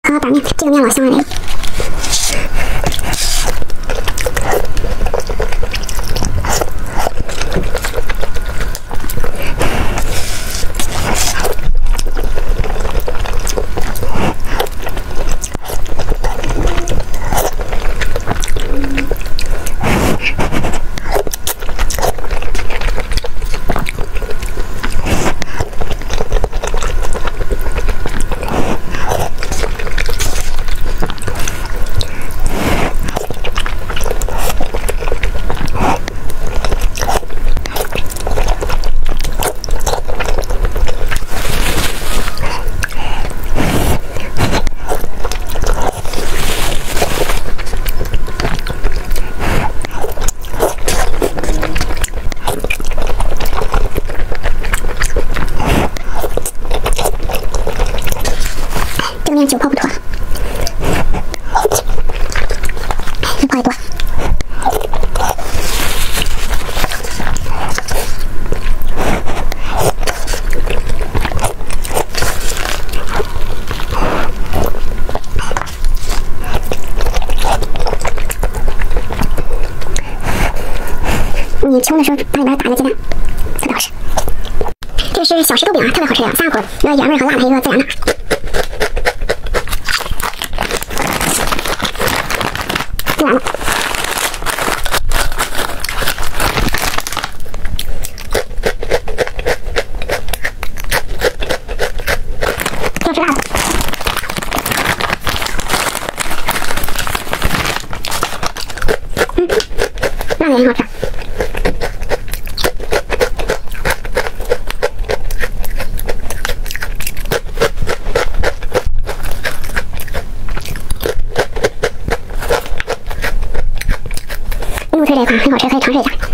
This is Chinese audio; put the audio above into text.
和板面，这个面老香了嘞。这个面酒泡不脱，这泡一多。你穷的时候把里边打个鸡蛋，特别好吃。这个是小石豆饼啊，特别好吃呀，3个口，一个原味和辣的，一个孜然的。孜然的。要吃辣的。辣的也很好吃。牛腿这一款很好吃，可以尝试一下。